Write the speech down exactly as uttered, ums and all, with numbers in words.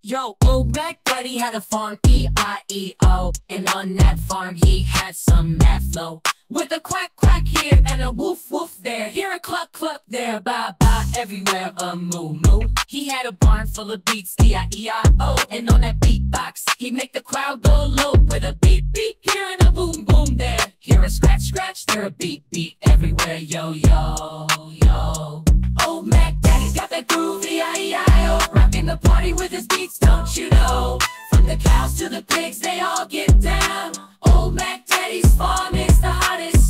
Yo, old MacDaddy had a farm, E I E O, and on that farm he had some mad flow. With a quack-quack here and a woof-woof there, here a cluck-cluck there, baa-baa everywhere, a moo-moo. He had a barn full of beats, E I E I O, and on that beatbox he'd make the crowd go low. With a beat-beat here and a boom-boom there, here a scratch-scratch, there a beat-beat everywhere, yo-yo-yo. Old MacDaddy's got that groove, E I E I O, rocking the party with his beats, don't you know? From the cows to the pigs, they all get down. Old MacDaddy's farm is the hottest